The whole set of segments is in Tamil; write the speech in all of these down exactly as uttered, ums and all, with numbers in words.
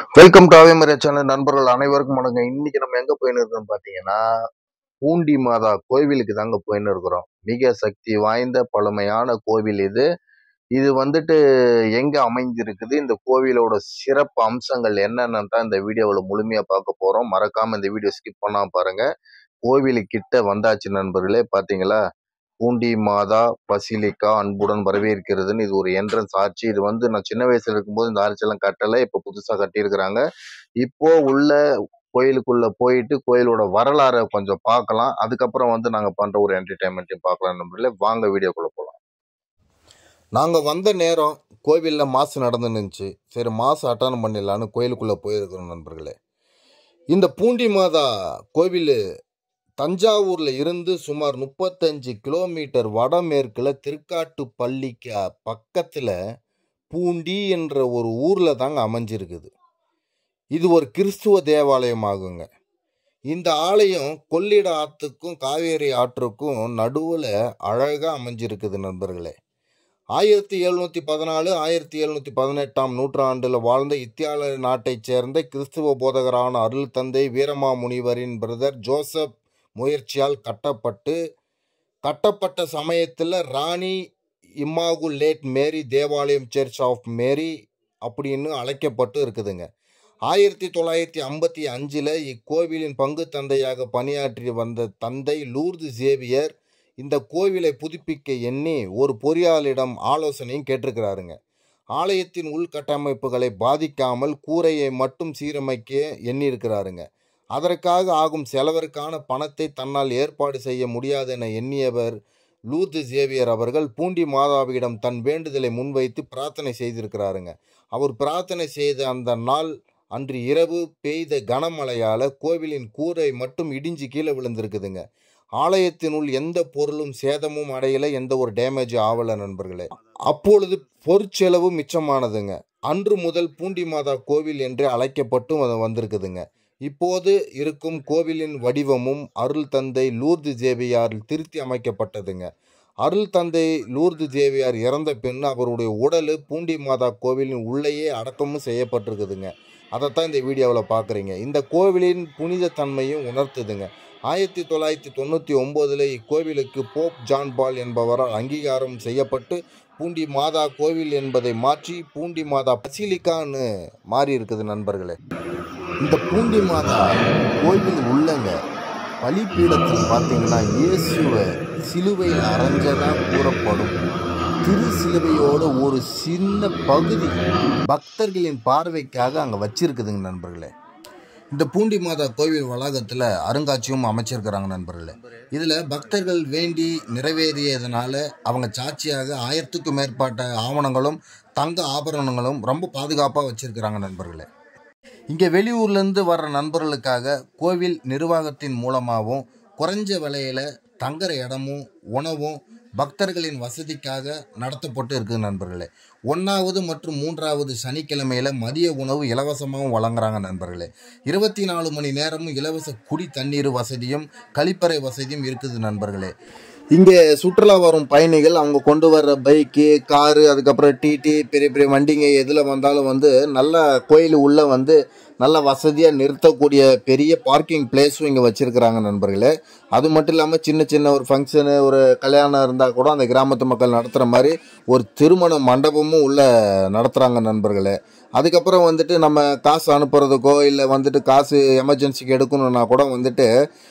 வெல்கம் டு அவேமரியா சேனல் நண்பர்கள் அனைவருக்கும் வணக்கம். இன்னைக்கு நம்ம எங்க போயின்னு இருக்கோம்னு பாத்தீங்கன்னா பூண்டி மாதா கோவிலுக்கு தாங்க போயின்னு இருக்கிறோம். மிக சக்தி வாய்ந்த பழமையான கோவில் இது. இது வந்துட்டு எங்க அமைஞ்சிருக்குது, இந்த கோவிலோட சிறப்பு அம்சங்கள் என்னன்னு தான் இந்த வீடியோவில் முழுமையா பார்க்க போறோம். மறக்காம இந்த வீடியோ ஸ்கிப் பண்ணாம பாருங்க. கோவிலுக்கிட்ட வந்தாச்சு நண்பர்களே. பாத்தீங்களா, பூண்டி மாதா பசிலிக்கா அன்புடன் வரவேற்கிறதுன்னு இது ஒரு என்ட்ரன்ஸ் ஆர்ச்சி. இது வந்து நான் சின்ன வயசுல இருக்கும்போது இந்த ஆர்ச்சி எல்லாம் கட்டலை, இப்போ புதுசா கட்டியிருக்கிறாங்க. இப்போ உள்ள கோயிலுக்குள்ள போயிட்டு கோயிலோட வரலாறை கொஞ்சம் பார்க்கலாம். அதுக்கப்புறம் வந்து நாங்க பண்ற ஒரு என்டர்டைன்மெண்ட்டையும் பார்க்கலாம் நண்பர்களே. வாங்க வீடியோக்குள்ள போகலாம். நாங்க வந்த நேரம் கோவில்ல மாசு நடந்துருந்துச்சு. சரி, மாசு அட்டன் பண்ணிடலான்னு கோயிலுக்குள்ள போயிருக்கிறோம் நண்பர்களே. இந்த பூண்டி மாதா கோவில் தஞ்சாவூர்ல இருந்து சுமார் முப்பத்தஞ்சு கிலோமீட்டர் வடமேற்குல திருக்காட்டுப்பள்ளிக்கு பக்கத்துல பூண்டி என்ற ஒரு ஊர்ல தாங்க அமைஞ்சிருக்குது. இது ஒரு கிறிஸ்துவ தேவாலயம் ஆகுங்க. இந்த ஆலயம் கொள்ளிட ஆற்றுக்கும் காவேரி ஆற்றுக்கும் நடுவில் அழகாக அமைஞ்சிருக்குது நண்பர்களே. ஆயிரத்தி எழுநூற்றி பதினாலு ஆயிரத்தி எழுநூற்றி பதினெட்டாம் நூற்றாண்டில் வாழ்ந்த இத்தியாலய நாட்டைச் சேர்ந்த கிறிஸ்துவ போதகரான அருள் தந்தை வீரமாமுனிவரின் பிரதர் ஜோசப் முயற்சியால் கட்டப்பட்டு கட்டப்பட்ட சமயத்தில் ராணி இம்மாகுலேட் மேரி தேவாலயம் சர்ச் ஆஃப் மேரி அப்படின்னு அழைக்கப்பட்டு இருக்குதுங்க. ஆயிரத்தி தொள்ளாயிரத்தி ஐம்பத்தி அஞ்சில் இக்கோவிலின் பங்கு தந்தையாக பணியாற்றி வந்த தந்தை லூர்து சேவியர் இந்த கோவிலை புதுப்பிக்க எண்ணி ஒரு பொறியாளரிடம் ஆலோசனையும் கேட்டிருக்கிறாருங்க. ஆலயத்தின் உள்கட்டமைப்புகளை பாதிக்காமல் கூரையை மட்டும் சீரமைக்க எண்ணியிருக்கிறாருங்க. அதற்காக ஆகும் செலவிற்கான பணத்தை தன்னால் ஏற்பாடு செய்ய முடியாது என எண்ணியவர் லூர்து சேவியர் அவர்கள் பூண்டி மாதாவிடம் தன் வேண்டுதலை முன்வைத்து பிரார்த்தனை செய்திருக்கிறாருங்க. அவர் பிரார்த்தனை செய்த அந்த நாள் அன்று இரவு பெய்த கனமழையால் கோவிலின் கூரை மட்டும் இடிஞ்சு கீழே விழுந்திருக்குதுங்க. ஆலயத்தினுள் எந்த பொருளும் சேதமும் அடையலை, எந்த ஒரு டேமேஜ் ஆகலை நண்பர்களே. அப்பொழுது பொருட்செலவு மிச்சமானதுங்க. அன்று முதல் பூண்டி மாதா கோவில் என்று அழைக்கப்பட்டும் அது வந்திருக்குதுங்க. இப்போது இருக்கும் கோவிலின் வடிவமும் அருள் தந்தை லூர்து சேவியார் திருத்தி அமைக்கப்பட்டதுங்க. அருள் தந்தை லூர்து சேவியார் இறந்த பின் அவருடைய உடல் பூண்டி மாதா கோவிலின் உள்ளேயே அடக்கமும் செய்யப்பட்டிருக்குதுங்க. அதைத்தான் இந்த வீடியோவில் பார்க்குறீங்க. இந்த கோவிலின் புனித தன்மையும் உணர்த்துதுங்க. ஆயிரத்தி தொள்ளாயிரத்தி தொண்ணூற்றி ஒம்போதில் இக்கோவிலுக்கு போப் ஜான் பால் என்பவரால் அங்கீகாரம் செய்யப்பட்டு பூண்டி மாதா கோவில் என்பதை மாற்றி பூண்டி மாதா பசிலிக்கான்னு மாறி இருக்குது நண்பர்களே. இந்த பூண்டி மாதா கோவில் உள்ளங்க பலிப்பீடத்தில் பார்த்தீங்கன்னா இயேசுவை சிலுவையில் அரைஞ்சதாக கூறப்படும் திரு சிலுவையோட ஒரு சின்ன பகுதி பக்தர்களின் பார்வைக்காக அங்கே வச்சிருக்குதுங்க நண்பர்களே. இந்த பூண்டி மாதா கோவில் வளாகத்தில் அருங்காட்சியகம் அமைச்சிருக்கிறாங்க நண்பர்களே. இதில் பக்தர்கள் வேண்டி நிறைவேறியதுனால அவங்க சாட்சியாக ஆயிரத்துக்கும் மேற்பட்ட ஆவணங்களும் தங்க ஆபரணங்களும் ரொம்ப பாதுகாப்பாக வச்சிருக்கிறாங்க நண்பர்களே. இங்கே வெளியூர்லேருந்து வர்ற நண்பர்களுக்காக கோவில் நிர்வாகத்தின் மூலமாகவும் குறைஞ்ச விலையில் தங்குற இடமும் உணவும் பக்தர்களின் வசதிக்காக நடத்தப்பட்டு இருக்குது நண்பர்களே. ஒன்றாவது மற்றும் மூன்றாவது சனிக்கிழமையில் மதிய உணவு இலவசமாகவும் வழங்குறாங்க நண்பர்களே. இருபத்தி நாலு மணி நேரமும் இலவச குடி தண்ணீர் வசதியும் கழிப்பறை வசதியும் இருக்குது நண்பர்களே. இங்கே சுற்றுலா வரும் பயணிகள் அவங்க கொண்டு வர்ற பைக்கு, காரு, அதுக்கப்புறம் டிடி பெரிய பெரிய வண்டிங்க எதில் வந்தாலும் வந்து நல்ல கோயில் உள்ளே வந்து நல்ல வசதியாக நிறுத்தக்கூடிய பெரிய பார்க்கிங் பிளேஸும் இங்கே வச்சுருக்கிறாங்க நண்பர்களே. அது மட்டும் இல்லாமல் சின்ன சின்ன ஒரு ஃபங்க்ஷனு, ஒரு கல்யாணம் இருந்தால் கூட அந்த கிராமத்து மக்கள் நடத்துகிற மாதிரி ஒரு திருமண மண்டபமும் உள்ளே நடத்துகிறாங்க நண்பர்களே. அதுக்கப்புறம் வந்துட்டு நம்ம காசு அனுப்புறதுக்கோ இல்லை வந்துட்டு காசு எமர்ஜென்சிக்கு எடுக்கணுன்னா கூட வந்துட்டு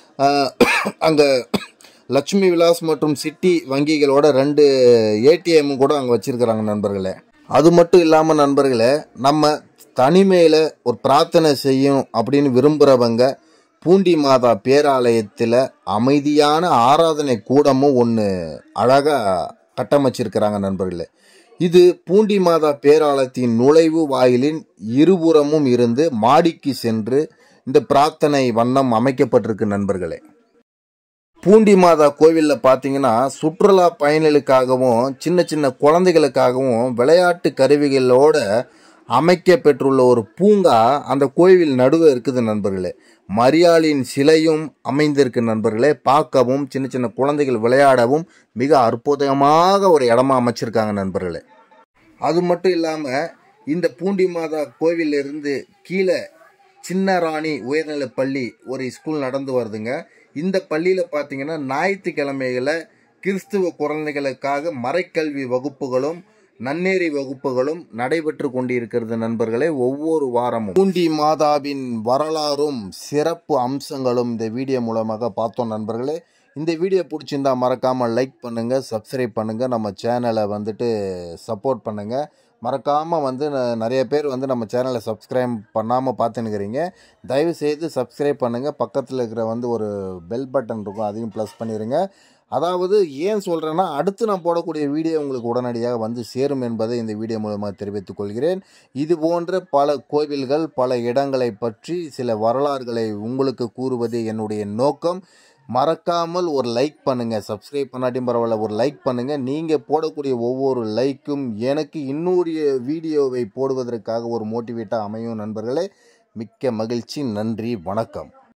அங்கே லட்சுமி விலாஸ் மற்றும் சிட்டி வங்கிகளோட ரெண்டு ஏடிஎம் கூட அங்கே வச்சிருக்கிறாங்க நண்பர்களே. அது மட்டும் இல்லாமல் நண்பர்களே, நம்ம தனிமையில் ஒரு பிரார்த்தனை செய்யும் அப்படின்னு விரும்புகிறவங்க பூண்டி மாதா பேராலயத்தில் அமைதியான ஆராதனை கூடமும் ஒன்று அழகாக கட்டமைச்சிருக்கிறாங்க நண்பர்களே. இது பூண்டி மாதா பேராலயத்தின் நுழைவு வாயிலின் இருபுறமும் இருந்து மாடிக்கு சென்று இந்த பிரார்த்தனை வண்ணம் அமைக்கப்பட்டிருக்கு நண்பர்களே. பூண்டி மாதா கோவிலில் பார்த்தீங்கன்னா சுற்றுலா பயணிகளுக்காகவும் சின்ன சின்ன குழந்தைகளுக்காகவும் விளையாட்டு கருவிகளோட அமைக்க பெற்றுள்ள ஒரு பூங்கா அந்த கோவில் நடுவே இருக்குது நண்பர்களே. மரியாளின் சிலையும் அமைந்திருக்கு நண்பர்களே. பார்க்கவும் சின்ன சின்ன குழந்தைகள் விளையாடவும் மிக அற்புதமாக ஒரு இடமா அமைச்சிருக்காங்க நண்பர்களே. அது மட்டும் இல்லாமல் இந்த பூண்டி மாதா கோவிலிருந்து கீழே சின்ன ராணி உயர்நிலைப் பள்ளி ஒரு ஸ்கூல் நடந்து வருதுங்க. இந்த பள்ளியில் பார்த்தீங்கன்னா ஞாயிற்றுக்கிழமைகளை கிறிஸ்துவ குழந்தைகளுக்காக மறைக்கல்வி வகுப்புகளும் நன்னேறி வகுப்புகளும் நடைபெற்று கொண்டிருக்கிறது நண்பர்களே. ஒவ்வொரு வாரமும் பூண்டி மாதாவின் வரலாறும் சிறப்பு அம்சங்களும் இந்த வீடியோ மூலமாக பார்த்தோம் நண்பர்களே. இந்த வீடியோ பிடிச்சிருந்தா மறக்காமல் லைக் பண்ணுங்கள், சப்ஸ்கிரைப் பண்ணுங்கள், நம்ம சேனலை வந்துட்டு சப்போர்ட் பண்ணுங்கள். மறக்காமல் வந்து நிறைய பேர் வந்து நம்ம சேனலை சப்ஸ்கிரைப் பண்ணாமல் பார்த்துன்னுக்கிறீங்க. தயவுசெய்து சப்ஸ்கிரைப் பண்ணுங்கள். பக்கத்தில் இருக்கிற வந்து ஒரு பெல் பட்டன் இருக்கும், அதையும் ப்ளஸ் பண்ணிடுங்க. அதாவது ஏன் சொல்கிறேன்னா, அடுத்து நான் போடக்கூடிய வீடியோ உங்களுக்கு உடனடியாக வந்து சேரும் என்பதை இந்த வீடியோ மூலமாக தெரிவித்துக் கொள்கிறேன். இது போன்ற பல கோவில்கள், பல இடங்களை பற்றி சில வரலாறுகளை உங்களுக்கு கூறுவது என்னுடைய நோக்கம். மறக்காமல் ஒரு லைக் பண்ணுங்கள். சப்ஸ்கிரைப் பண்ணாட்டியும் பரவாயில்ல, ஒரு லைக் பண்ணுங்கள். நீங்கள் போடக்கூடிய ஒவ்வொரு லைக்கும் எனக்கு இன்னொரு வீடியோவை போடுவதற்காக ஒரு மோட்டிவேட்டாக அமையும் நண்பர்களே. மிக்க மகிழ்ச்சி. நன்றி, வணக்கம்.